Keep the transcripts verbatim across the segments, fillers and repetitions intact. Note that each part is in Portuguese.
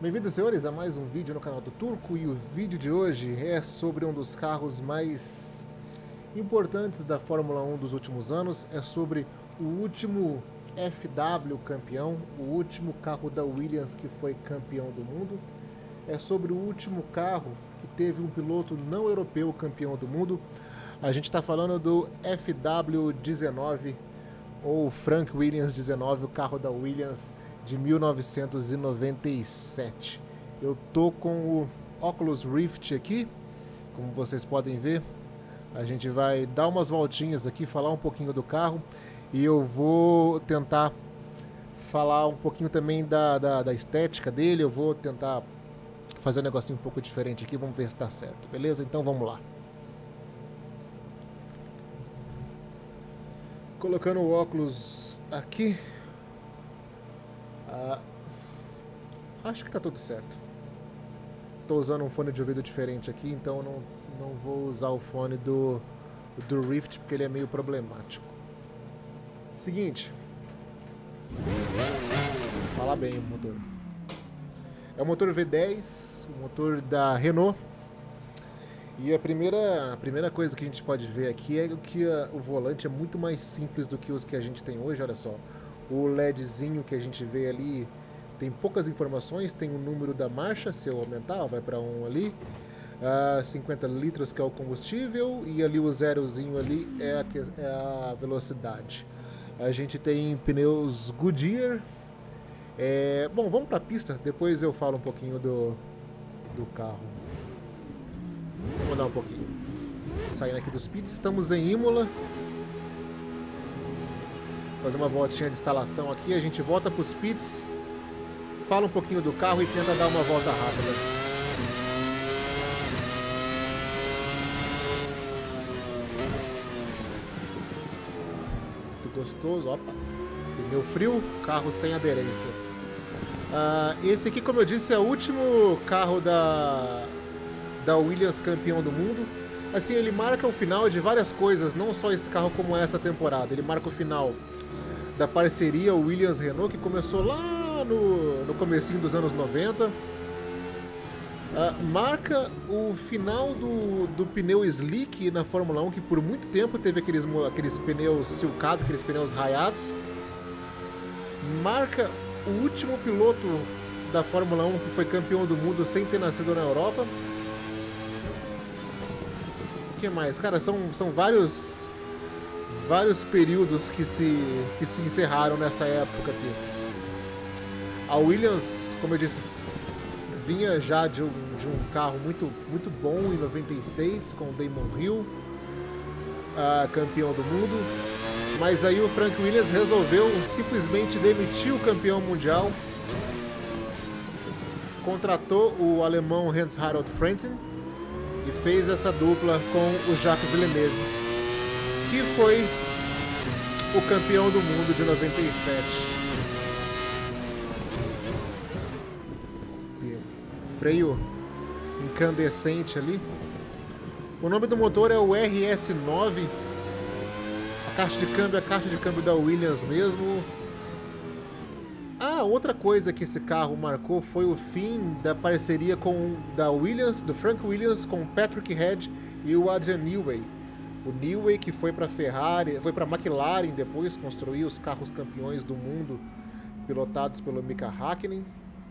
Bem-vindos, senhores, a mais um vídeo no canal do Turco, e o vídeo de hoje é sobre um dos carros mais importantes da Fórmula um dos últimos anos. É sobre o último F W campeão, o último carro da Williams que foi campeão do mundo. É sobre o último carro que teve um piloto não europeu campeão do mundo. A gente está falando do F W dezenove, ou Frank Williams dezenove, o carro da Williams de mil novecentos e noventa e sete. Eu tô com o Oculus Rift aqui, como vocês podem ver. A gente vai dar umas voltinhas aqui, falar um pouquinho do carro, e eu vou tentar falar um pouquinho também da, da, da estética dele. Eu vou tentar fazer um negocinho um pouco diferente aqui, vamos ver se tá certo, beleza? Então vamos lá. Colocando o óculos aqui. Ah, acho que tá tudo certo. Tô usando um fone de ouvido diferente aqui, então não, não vou usar o fone do, do Rift, porque ele é meio problemático. Seguinte. Vou falar bem o motor. É o motor V dez, o motor da Renault. E a primeira, a primeira coisa que a gente pode ver aqui é que a, o volante é muito mais simples do que os que a gente tem hoje. Olha só, o LEDzinho que a gente vê ali tem poucas informações. Tem o número da marcha, se eu aumentar vai para um ali, uh, cinquenta litros que é o combustível, e ali o zerozinho ali é a, é a velocidade. A gente tem pneus Goodyear. É, bom, vamos para a pista, depois eu falo um pouquinho do, do carro. Vamos dar um pouquinho. Saindo aqui dos pits, estamos em Imola. Fazer uma voltinha de instalação aqui, a gente volta para os pits, fala um pouquinho do carro e tenta dar uma volta rápida. Muito gostoso, opa. Pneu frio, carro sem aderência. Ah, esse aqui, como eu disse, é o último carro da... da Williams campeão do mundo. Assim, ele marca o final de várias coisas, não só esse carro como essa temporada. Ele marca o final da parceria Williams-Renault, que começou lá no, no comecinho dos anos noventa. Uh, marca o final do, do pneu slick na Fórmula um, que por muito tempo teve aqueles, aqueles pneus silcados, aqueles pneus raiados. Marca o último piloto da Fórmula um que foi campeão do mundo sem ter nascido na Europa. O que mais? Cara, são, são vários vários períodos que se, que se encerraram nessa época aqui. A Williams, como eu disse, vinha já de um, de um carro muito, muito bom em noventa e seis, com o Damon Hill, uh, campeão do mundo. Mas aí o Frank Williams resolveu simplesmente demitir o campeão mundial. Contratou o alemão Hans-Harald Frentzen e fez essa dupla com o Jacques Villeneuve, que foi o campeão do mundo de noventa e sete. Freio incandescente ali. O nome do motor é o R S nove. A caixa de câmbio é a caixa de câmbio da Williams mesmo. Ah, outra coisa que esse carro marcou foi o fim da parceria com da Williams, do Frank Williams, com o Patrick Head e o Adrian Newey. O Newey, que foi para Ferrari, foi para McLaren depois, construiu os carros campeões do mundo pilotados pelo Mika Hakkinen.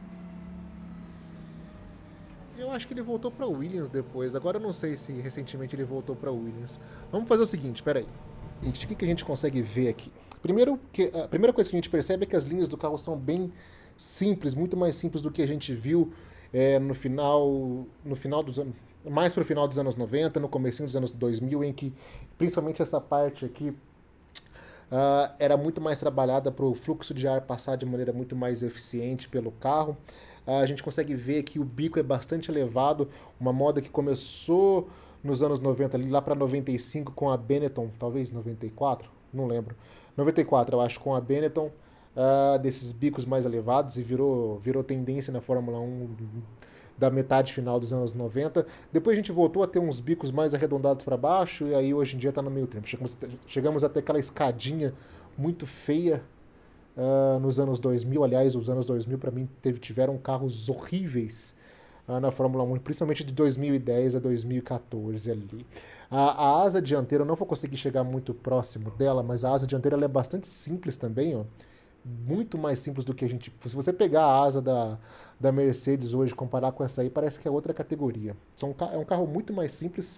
Eu acho que ele voltou para Williams depois. Agora eu não sei se recentemente ele voltou para Williams. Vamos fazer o seguinte, peraí. O que, que a gente consegue ver aqui? Primeiro, que, a primeira coisa que a gente percebe é que as linhas do carro são bem simples, muito mais simples do que a gente viu é, no final, no final dos anos, mais para o final dos anos noventa, no comecinho dos anos dois mil, em que principalmente essa parte aqui uh, era muito mais trabalhada para o fluxo de ar passar de maneira muito mais eficiente pelo carro. Uh, a gente consegue ver que o bico é bastante elevado, uma moda que começou nos anos noventa, ali lá para noventa e cinco com a Benetton, talvez noventa e quatro, não lembro. noventa e quatro, eu acho, com a Benetton, uh, desses bicos mais elevados, e virou, virou tendência na Fórmula um da metade final dos anos noventa. Depois a gente voltou a ter uns bicos mais arredondados para baixo, e aí hoje em dia está no meio termo. Chegamos, chegamos a ter aquela escadinha muito feia uh, nos anos dois mil. Aliás, os anos dois mil para mim teve, tiveram carros horríveis uh, na Fórmula um, principalmente de dois mil e dez a dois mil e quatorze ali. A, a asa dianteira, eu não vou conseguir chegar muito próximo dela, mas a asa dianteira ela é bastante simples também, ó. Muito mais simples do que a gente... Se você pegar a asa da, da Mercedes hoje e comparar com essa aí, parece que é outra categoria. São, é um carro muito mais simples,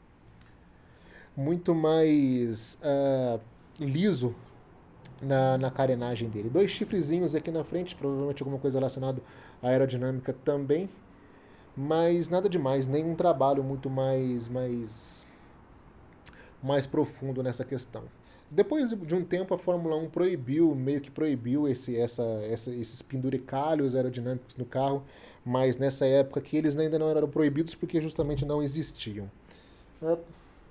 muito mais uh, liso na, na carenagem dele. Dois chifrezinhos aqui na frente, provavelmente alguma coisa relacionada à aerodinâmica também, mas nada demais, nenhum trabalho muito mais, mais, mais profundo nessa questão. Depois de um tempo a Fórmula um proibiu, meio que proibiu esse, essa, essa, esses penduricalhos aerodinâmicos no carro, mas nessa época que eles ainda não eram proibidos porque justamente não existiam. Uh,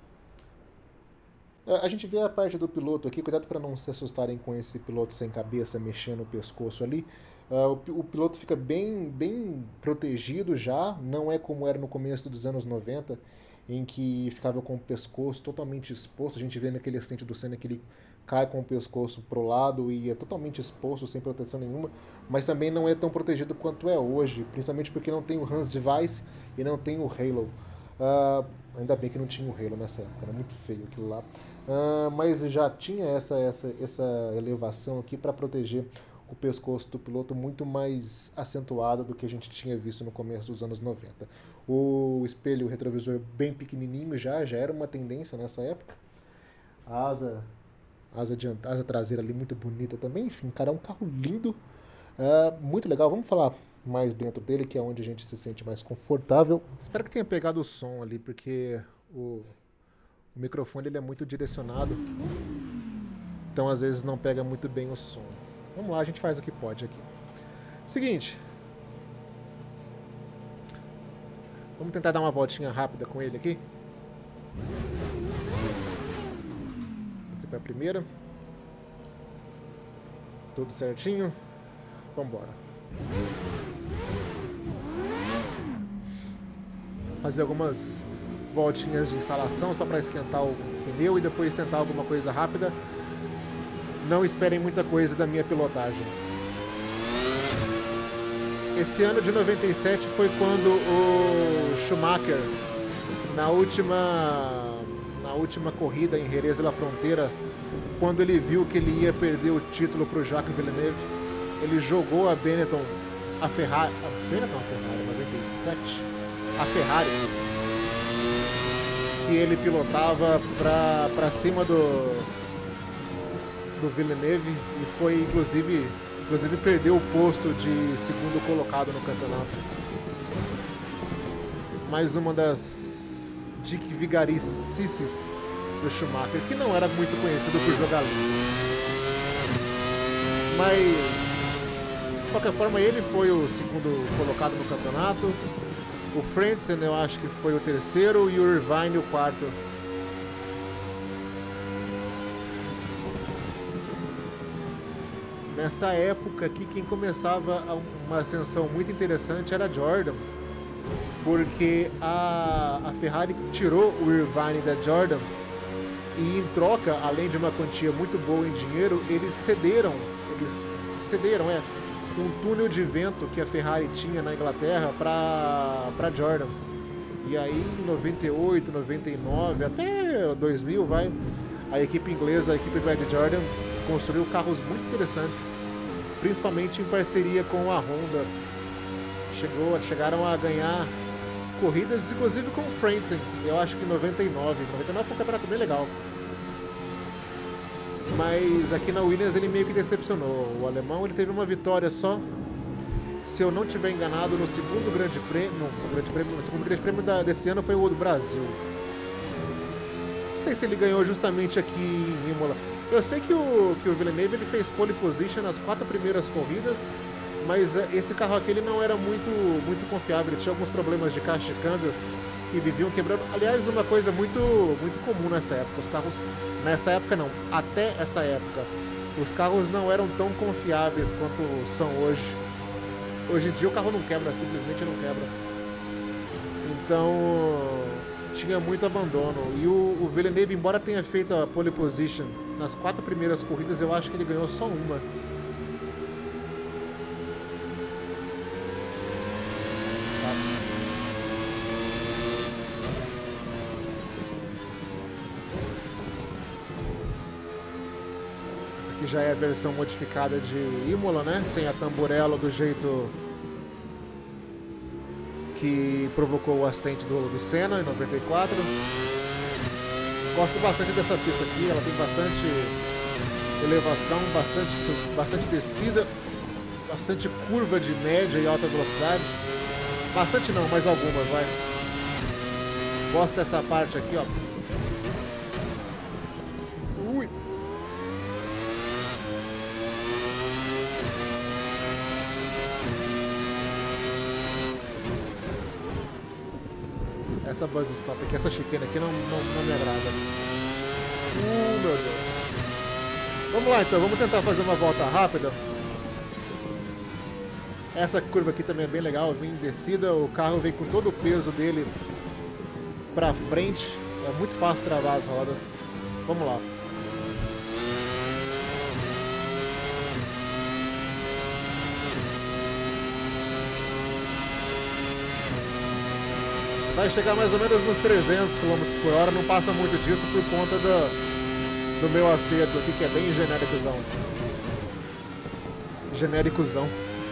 A gente vê a parte do piloto aqui, cuidado para não se assustarem com esse piloto sem cabeça mexendo o pescoço ali. Uh, o, o piloto fica bem, bem protegido já, não é como era no começo dos anos noventa, em que ficava com o pescoço totalmente exposto. A gente vê naquele acidente do Senna que ele cai com o pescoço pro lado e é totalmente exposto, sem proteção nenhuma, mas também não é tão protegido quanto é hoje, principalmente porque não tem o Hans Device e não tem o Halo. Uh, ainda bem que não tinha o Halo nessa época, era muito feio aquilo lá. Uh, mas já tinha essa, essa, essa elevação aqui para proteger o pescoço do piloto muito mais acentuada do que a gente tinha visto no começo dos anos noventa. O espelho retrovisor bem pequenininho já, já era uma tendência nessa época. A asa, asa, dianteira, asa traseira ali muito bonita também. Enfim, cara, é um carro lindo, uh, muito legal. Vamos falar mais dentro dele, que é onde a gente se sente mais confortável. Espero que tenha pegado o som ali, porque o, o microfone ele é muito direcionado, então às vezes não pega muito bem o som. Vamos lá, a gente faz o que pode aqui. Seguinte, vamos tentar dar uma voltinha rápida com ele aqui. Vamos para a primeira. Tudo certinho. Vamos embora. Fazer algumas voltinhas de instalação só para esquentar o pneu e depois tentar alguma coisa rápida. Não esperem muita coisa da minha pilotagem. Esse ano de noventa e sete foi quando o Schumacher, na última, na última corrida em Jerez de la Frontera, quando ele viu que ele ia perder o título para o Jacques Villeneuve, ele jogou a Benetton, a Ferrari, a Benetton, a Ferrari, noventa e sete, a Ferrari, que ele pilotava para cima do, do Villeneuve e foi, inclusive, inclusive perdeu o posto de segundo colocado no campeonato. Mais uma das Dick Vigarices do Schumacher, que não era muito conhecido por jogar limpo. Mas, de qualquer forma, ele foi o segundo colocado no campeonato. O Frentzen, eu acho que foi o terceiro, e o Irvine o quarto. Nessa época aqui, quem começava uma ascensão muito interessante era Jordan, porque a, a Ferrari tirou o Irvine da Jordan e, em troca, além de uma quantia muito boa em dinheiro, eles cederam, eles cederam, é, um túnel de vento que a Ferrari tinha na Inglaterra para para Jordan. E aí, em noventa e oito, noventa e nove, até dois mil, vai, a equipe inglesa, a equipe do Ed Jordan, construiu carros muito interessantes, principalmente em parceria com a Honda. Chegou, chegaram a ganhar corridas, inclusive com o Frentzen, eu acho que em noventa e nove. noventa e nove foi um campeonato bem legal. Mas aqui na Williams ele meio que decepcionou. O alemão ele teve uma vitória só, se eu não estiver enganado, no segundo grande prêmio, no, grande prêmio, no segundo grande prêmio da, desse ano foi o do Brasil. Não sei se ele ganhou justamente aqui em Imola. Eu sei que o, que o Villeneuve ele fez pole position nas quatro primeiras corridas, mas esse carro aqui ele não era muito, muito confiável. Ele tinha alguns problemas de caixa de câmbio que viviam quebrando. Aliás, uma coisa muito, muito comum nessa época. Os carros, nessa época não, até essa época, os carros não eram tão confiáveis quanto são hoje. Hoje em dia o carro não quebra, simplesmente não quebra. Então, tinha muito abandono. E o, o Villeneuve, embora tenha feito a pole position nas quatro primeiras corridas, eu acho que ele ganhou só uma. rápido. Essa aqui já é a versão modificada de Imola, né? Sem a tamburela do jeito que provocou o acidente do, do Senna em noventa e quatro. Gosto bastante dessa pista aqui, ela tem bastante elevação, bastante, bastante descida, bastante curva de média e alta velocidade. Bastante não, mas algumas, vai. Gosto dessa parte aqui, ó. Ui. Essa buzz stop aqui, essa chicane aqui não, não, não me agrada. Uh, meu Deus. Vamos lá então, vamos tentar fazer uma volta rápida. Essa curva aqui também é bem legal, vem em descida, o carro vem com todo o peso dele pra frente. É muito fácil travar as rodas. Vamos lá. Vai chegar mais ou menos nos trezentos quilômetros por hora, não passa muito disso por conta do, do meu acerto aqui, que é bem genéricozão. Genéricozão.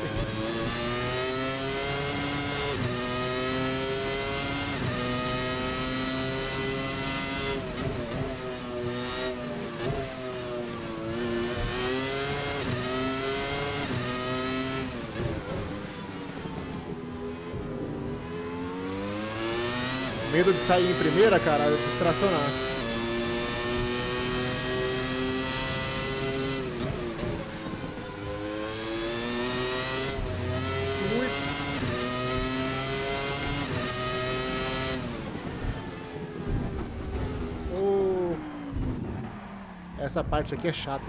Medo de sair em primeira, cara, é distracionar. Ui. Oh. Essa parte aqui é chata.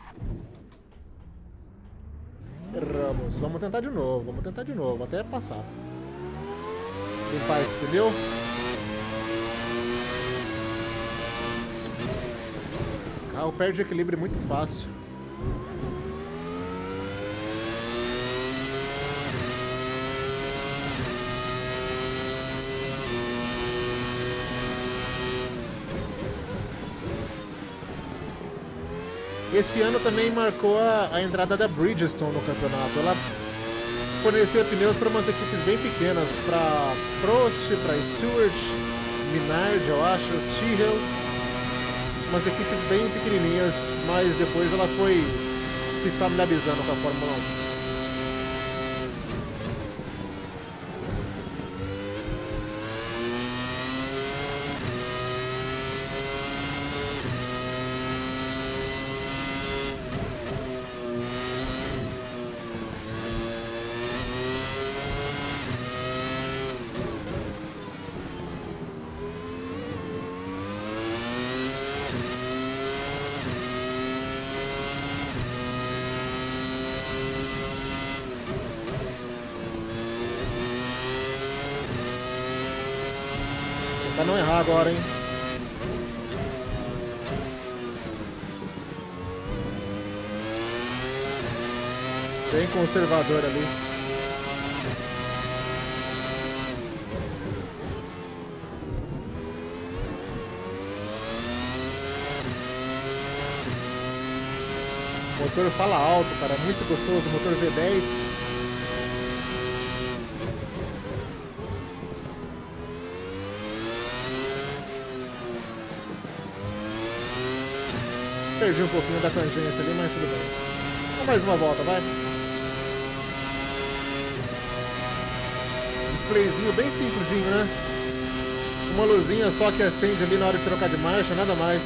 Erramos. Vamos tentar de novo, vamos tentar de novo, até passar. Limpar esse pneu. O carro perde equilíbrio muito fácil. Esse ano também marcou a, a entrada da Bridgestone no campeonato. Ela fornecia pneus para umas equipes bem pequenas, para Prost, para Stewart, Minardi, eu acho, Tyrrell. Umas equipes bem pequenininhas, mas depois ela foi se familiarizando com a Fórmula um. Pra não errar agora, hein? Bem conservador ali. O motor fala alto, cara. Muito gostoso. Motor V dez. Perdi um pouquinho da tangência ali, mas tudo bem. Vamos mais uma volta, vai. Displayzinho bem simplesinho, né? Uma luzinha só que acende ali na hora de trocar de marcha, nada mais.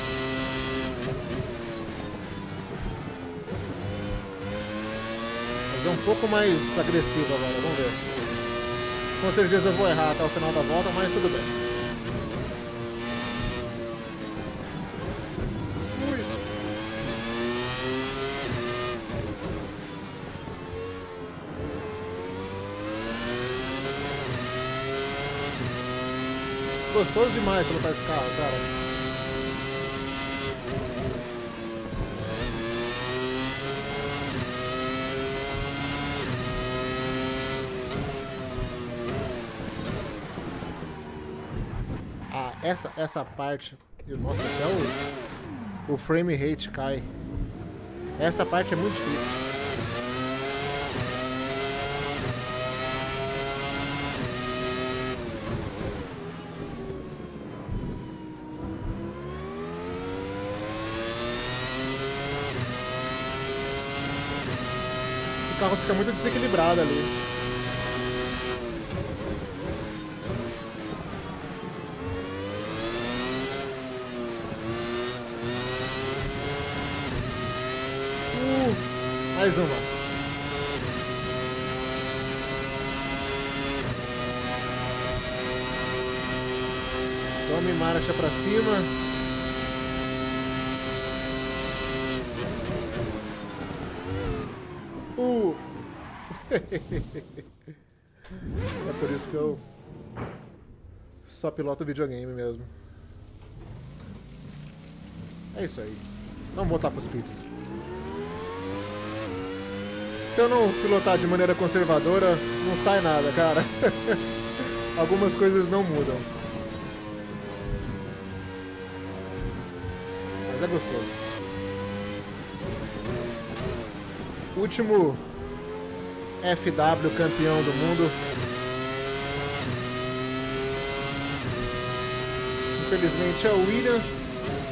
Mas é um pouco mais agressivo agora, vamos ver. Com certeza eu vou errar até o final da volta, mas tudo bem. Gostoso demais pilotar esse carro, cara. essa, essa parte... Eu, nossa, até o, o frame rate cai. Essa parte é muito difícil. O carro fica muito desequilibrado ali. Uh, mais uma. Tome marcha pra cima. Uh. É por isso que eu só piloto videogame mesmo. É isso aí. Vamos voltar pros pits. Se eu não pilotar de maneira conservadora, não sai nada, cara. Algumas coisas não mudam. Mas é gostoso. Último F W campeão do mundo. Infelizmente é o Williams.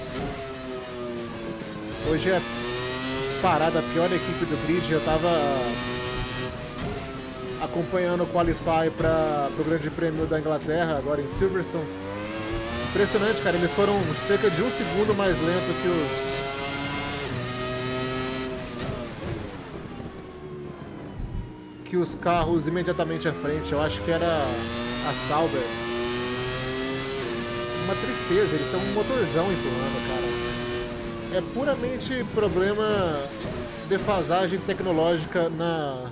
Hoje é disparada a pior equipe do grid. Eu tava acompanhando o Qualify para o Grande Prêmio da Inglaterra, agora em Silverstone. Impressionante, cara. Eles foram cerca de um segundo mais lento que os que os carros imediatamente à frente. Eu acho que era a Sauber. Uma tristeza, eles estão um motorzão empurrando, cara. É puramente problema defasagem tecnológica na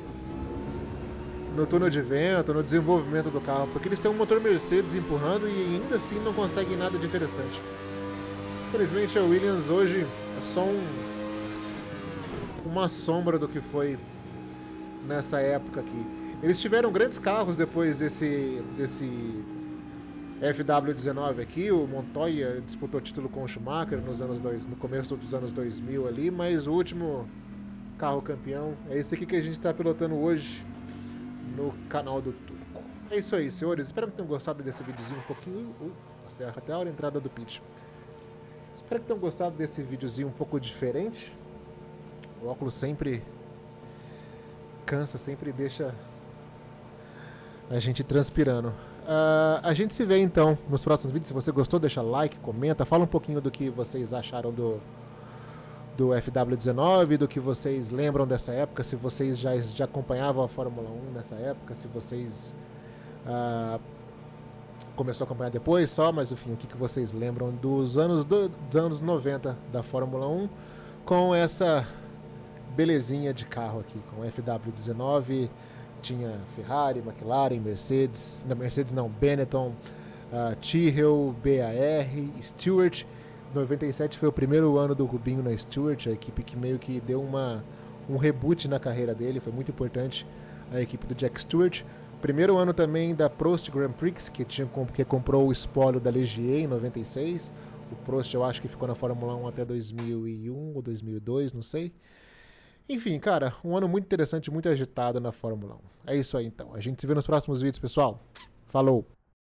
no túnel de vento, no desenvolvimento do carro, porque eles têm um motor Mercedes empurrando e ainda assim não conseguem nada de interessante. Infelizmente a Williams hoje é só um, uma sombra do que foi nessa época aqui. Eles tiveram grandes carros depois desse, desse F W dezenove aqui. O Montoya disputou o título com o Schumacher nos anos dois, no começo dos anos dois mil ali, mas o último carro campeão é esse aqui que a gente está pilotando hoje no canal do Turco. É isso aí, senhores. Espero que tenham gostado desse videozinho um pouquinho... Uh, nossa, até a hora da entrada do pitch. Espero que tenham gostado desse videozinho um pouco diferente. O óculos sempre cansa, sempre deixa a gente transpirando. Uh, a gente se vê então nos próximos vídeos. Se você gostou, deixa like, comenta, fala um pouquinho do que vocês acharam do, do F W dezenove, do que vocês lembram dessa época, se vocês já, já acompanhavam a Fórmula um nessa época, se vocês uh, começou a acompanhar depois só, mas enfim, o que, que vocês lembram dos anos, do, dos anos noventa da Fórmula um com essa belezinha de carro aqui, com o F W dezenove. Tinha Ferrari, McLaren, Mercedes, não, Mercedes não, Benetton, uh, Tyrrell, B A R, Stewart. noventa e sete foi o primeiro ano do Rubinho na Stewart, a equipe que meio que deu uma, um reboot na carreira dele, foi muito importante a equipe do Jack Stewart. Primeiro ano também da Prost Grand Prix, que, tinha, que comprou o espólio da Ligier em noventa e seis. O Prost eu acho que ficou na Fórmula um até dois mil e um ou dois mil e dois, não sei. Enfim, cara, um ano muito interessante, muito agitado na Fórmula um. É isso aí então. A gente se vê nos próximos vídeos, pessoal. Falou!